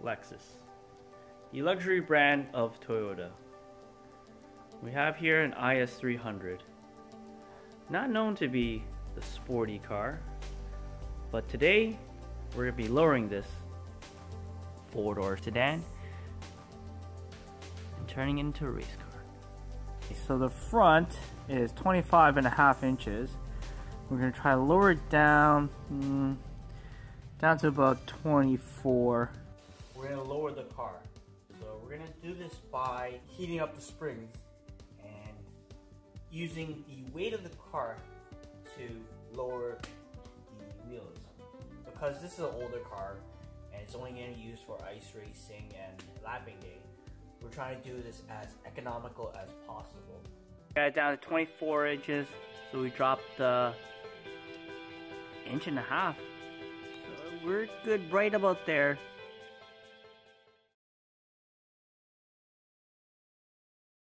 Lexus, the luxury brand of Toyota. We have here an is300, not known to be the sporty car, but today we're going to be lowering this four-door sedan and turning it into a race car. So the front is 25.5 inches. We're going to try to lower it down to about 24. We're going to lower the car. So we're going to do this by heating up the springs and using the weight of the car to lower the wheels. Because this is an older car and it's only getting used for ice racing and lapping day, we're trying to do this as economical as possible. Got it down to 24 inches, so we dropped the inch and a half. So we're good right about there.